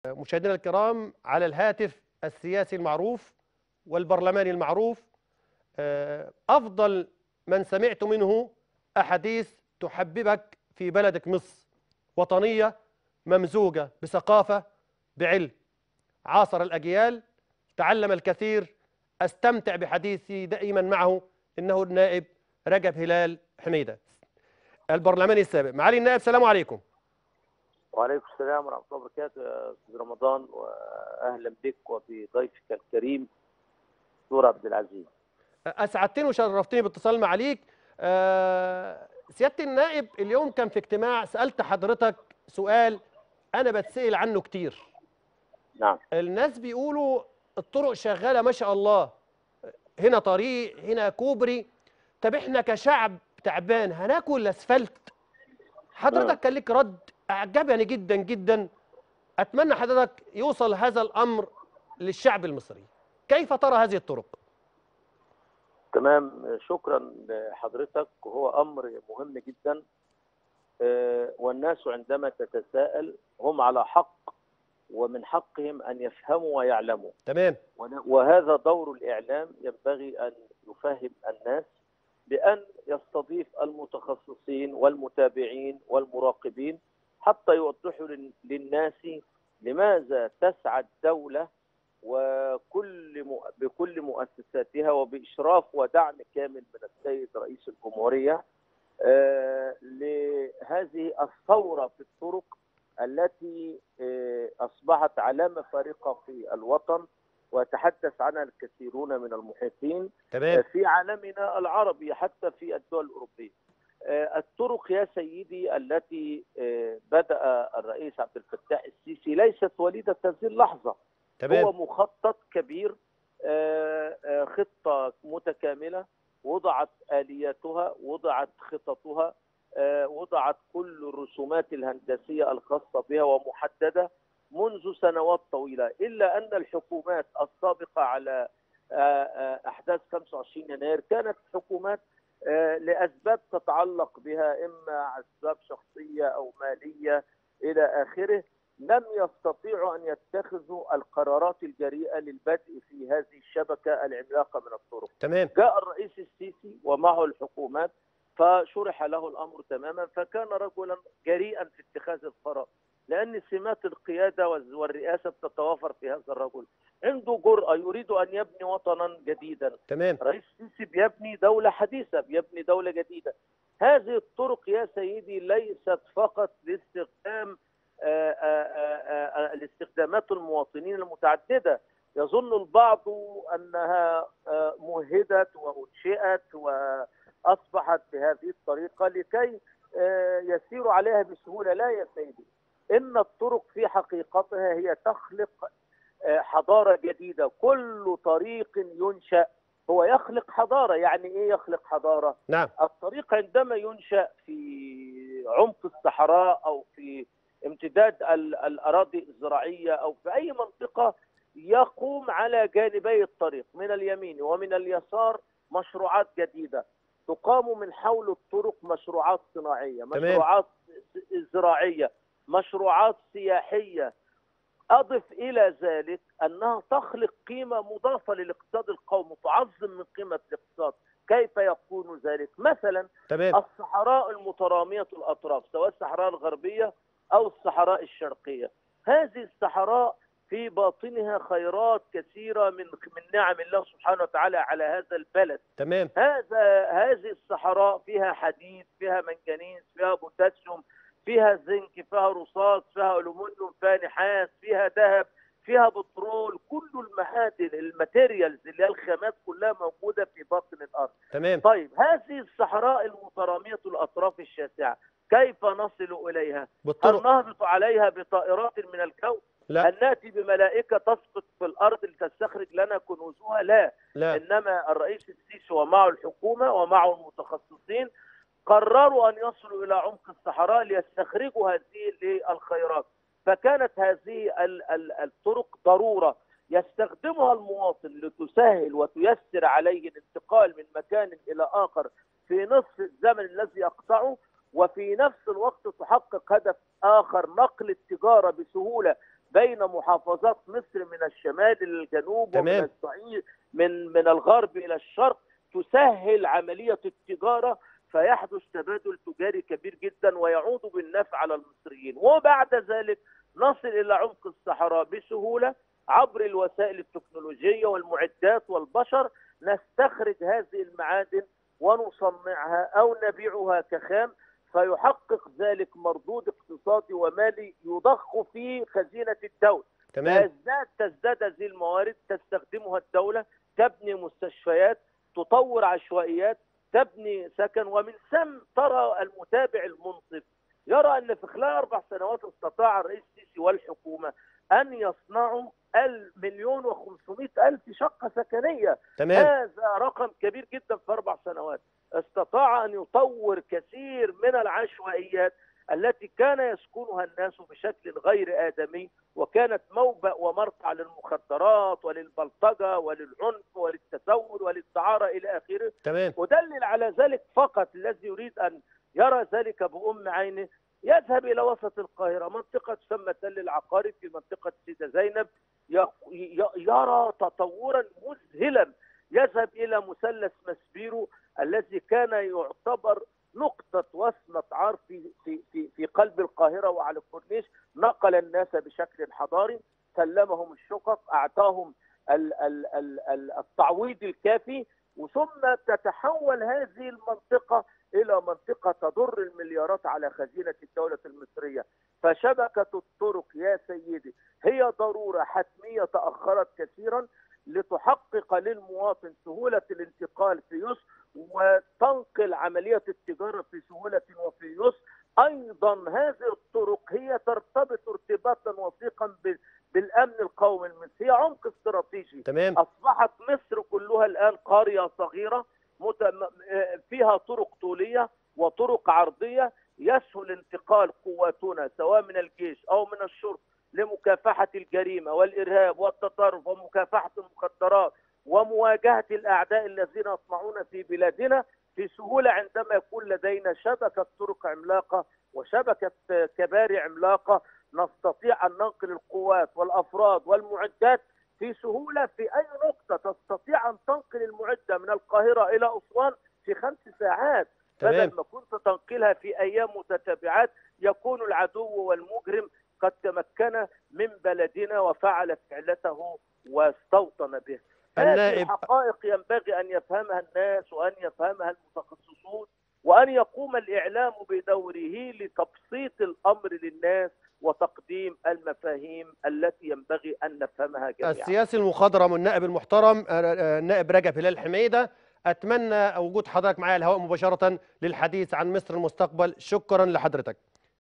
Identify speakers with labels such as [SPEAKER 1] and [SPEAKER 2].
[SPEAKER 1] مشاهدينا الكرام، على الهاتف السياسي المعروف والبرلماني المعروف، أفضل من سمعت منه أحاديث تحببك في بلدك مصر، وطنية ممزوجة بثقافة بعلم، عاصر الأجيال، تعلم الكثير. أستمتع بحديثي دائما معه، إنه النائب رجب هلال حميدة، البرلماني السابق. معالي النائب، السلام عليكم.
[SPEAKER 2] وعليكم السلام ورحمة الله وبركاته يا أستاذ رمضان، وأهلا بك وبضيفك الكريم دكتور عبد العزيز.
[SPEAKER 1] أسعدتني وشرفتني باتصال معاليك. سيادة النائب، اليوم كان في اجتماع سألت حضرتك سؤال أنا بتسأل عنه كتير.
[SPEAKER 2] نعم.
[SPEAKER 1] الناس بيقولوا الطرق شغالة ما شاء الله، هنا طريق هنا كوبري، طب احنا كشعب تعبان هناكل اسفلت؟ حضرتك كان لك رد أعجبني جدا جدا، أتمنى حضرتك يوصل هذا الأمر للشعب المصري. كيف ترى هذه الطرق؟
[SPEAKER 2] تمام، شكرا لحضرتك. وهو أمر مهم جدا، والناس عندما تتساءل هم على حق، ومن حقهم أن يفهموا ويعلموا.
[SPEAKER 1] تمام.
[SPEAKER 2] وهذا دور الإعلام، ينبغي أن يفهم الناس بأن يستضيف المتخصصين والمتابعين والمراقبين حتى يوضحوا للناس لماذا تسعى الدولة بكل مؤسساتها وبإشراف ودعم كامل من السيد رئيس الجمهورية لهذه الثورة في الطرق التي أصبحت علامة فارقة في الوطن، ويتحدث عنها الكثيرون من المحيطين في عالمنا العربي حتى في الدول الأوروبية. الطرق يا سيدي التي بدأ الرئيس عبد الفتاح السيسي ليست وليدة هذه اللحظة. هو مخطط كبير، خطة متكاملة، وضعت آلياتها، وضعت خططها، وضعت كل الرسومات الهندسية الخاصة بها ومحددة منذ سنوات طويلة. إلا أن الحكومات السابقة على أحداث 25 يناير كانت حكومات لأسباب تتعلق بها، إما أسباب شخصية أو مالية إلى آخره، لم يستطيعوا أن يتخذوا القرارات الجريئة للبدء في هذه الشبكة العملاقة من الطرق.
[SPEAKER 1] تمام.
[SPEAKER 2] جاء الرئيس السيسي ومعه الحكومات فشرح له الأمر تماما، فكان رجلا جريئا في اتخاذ القرار، لأن سمات القيادة والرئاسة بتتوافر في هذا الرجل. عنده جرأة، يريد أن يبني وطنا جديدا.
[SPEAKER 1] تمام.
[SPEAKER 2] رئيس السيسي بيبني دولة حديثة، بيبني دولة جديدة. هذه الطرق يا سيدي ليست فقط لاستخدام الاستخدامات المواطنين المتعددة. يظن البعض أنها مهدت وأنشئت وأصبحت بهذه الطريقة لكي يسيروا عليها بسهولة. لا يا سيدي، إن الطرق في حقيقتها هي تخلق حضارة جديدة. كل طريق ينشأ هو يخلق حضارة. يعني إيه يخلق حضارة؟
[SPEAKER 1] نعم.
[SPEAKER 2] الطريق عندما ينشأ في عمق الصحراء أو في امتداد الأراضي الزراعية أو في أي منطقة، يقوم على جانبي الطريق من اليمين ومن اليسار مشروعات جديدة. تقام من حول الطرق مشروعات صناعية، مشروعات زراعية، مشروعات سياحية. أضف إلى ذلك أنها تخلق قيمة مضافة للاقتصاد القومي، تعظم من قيمة الاقتصاد. كيف يكون ذلك؟ مثلا الصحراء المترامية الأطراف، سواء الصحراء الغربية أو الصحراء الشرقية، هذه الصحراء في باطنها خيرات كثيرة من نعم الله سبحانه وتعالى على هذا البلد.
[SPEAKER 1] تمام.
[SPEAKER 2] هذه الصحراء فيها حديد، فيها منجنيز، فيها بوتاسيوم، فيها زنك، فيها رصاص، فيها ألومنيوم، فيها نحاس، فيها ذهب، فيها بترول. كل المعادن، الماتيريالز اللي هي الخامات كلها موجودة في باطن الأرض.
[SPEAKER 1] تمام.
[SPEAKER 2] طيب هذه الصحراء المترامية الأطراف الشاسعة كيف نصل إليها؟ هل نهبط عليها بطائرات من الكون؟
[SPEAKER 1] لا.
[SPEAKER 2] هل نأتي بملائكة تسقط في الأرض لتستخرج لنا كنوزها؟ لا. إنما الرئيس السيسي ومعه الحكومة ومعه المتخصصين قرروا أن يصلوا إلى عمق الصحراء ليستخرجوا هذه الخيرات. فكانت هذه الطرق ضرورة يستخدمها المواطن لتسهل وتيسر عليه الانتقال من مكان إلى آخر في نصف الزمن الذي يقطعه، وفي نفس الوقت تحقق هدف آخر، نقل التجارة بسهولة بين محافظات مصر من الشمال الى الجنوب ومن
[SPEAKER 1] تمام.
[SPEAKER 2] الصعيد من الغرب الى الشرق، تسهل عمليه التجاره، فيحدث تبادل تجاري كبير جدا ويعود بالنفع على المصريين. وبعد ذلك نصل الى عمق الصحراء بسهوله عبر الوسائل التكنولوجيه والمعدات والبشر، نستخرج هذه المعادن ونصنعها او نبيعها كخام، فيحقق ذلك مردود اقتصادي ومالي يضخ في خزينه الدوله.
[SPEAKER 1] تمام.
[SPEAKER 2] تزداد هذه الموارد تستخدمها الدوله، تبني مستشفيات، تطور عشوائيات، تبني سكن. ومن ثم ترى المتابع المنصف يرى ان في خلال 4 سنوات استطاع الرئيس السيسي والحكومه ان يصنعوا 1,500,000 شقه سكنيه.
[SPEAKER 1] تمام.
[SPEAKER 2] هذا رقم كبير جدا في 4 سنوات. استطاع ان يطور كثير من العشوائيات التي كان يسكنها الناس بشكل غير آدمي، وكانت موبأ ومرتع للمخدرات وللبلطجة وللعنف وللتسول وللدعارة إلى آخره.
[SPEAKER 1] تمام.
[SPEAKER 2] ودلل على ذلك فقط الذي يريد أن يرى ذلك بأم عينه يذهب إلى وسط القاهرة، منطقة تسمى تل العقارب في منطقة سيدة زينب، يرى تطورا مذهلا. يذهب إلى مثلث مسبيرو الذي كان يعتبر نقطة وصمة عار في قلب القاهرة وعلى الكورنيش، نقل الناس بشكل حضاري، سلمهم الشقق، أعطاهم التعويض الكافي، ثم تتحول هذه المنطقة إلى منطقة تضر المليارات على خزينة الدولة المصرية. فشبكة الطرق يا سيدي هي ضرورة حتمية تأخرت كثيرا لتحقق للمواطن سهولة الانتقال في يسر، وتنقل عملية التجارة في سهولة وفي يسر. أيضا هذه الطرق هي ترتبط ارتباطا وثيقا بالأمن القومي المصري، هي عمق استراتيجي.
[SPEAKER 1] تمام.
[SPEAKER 2] أصبحت مصر كلها الآن قرية صغيرة فيها طرق طولية وطرق عرضية، يسهل انتقال قواتنا سواء من الجيش أو من الشرطة لمكافحة الجريمة والإرهاب والتطرف ومكافحة المخدرات ومواجهة الأعداء الذين يطمعون في بلادنا في سهولة، عندما يكون لدينا شبكة طرق عملاقة وشبكة كباري عملاقة نستطيع أن ننقل القوات والأفراد والمعدات في سهولة في أي نقطة. تستطيع أن تنقل المعدة من القاهرة إلى أسوان في 5 ساعات بدل ما كنت تنقلها في أيام متتابعات. يكون العدو والمجرم قد تمكن من بلدنا وفعل فعلته واستوطن به. هذه الحقائق ينبغي أن يفهمها الناس وأن يفهمها المتخصصون، وأن يقوم الإعلام بدوره لتبسيط الأمر للناس وتقديم المفاهيم التي ينبغي أن نفهمها جميعا.
[SPEAKER 1] السياسي المخضرم والنائب المحترم النائب رجب هلال حميدة، أتمنى وجود حضرتك معي على الهواء مباشرة للحديث عن مصر المستقبل. شكرا لحضرتك.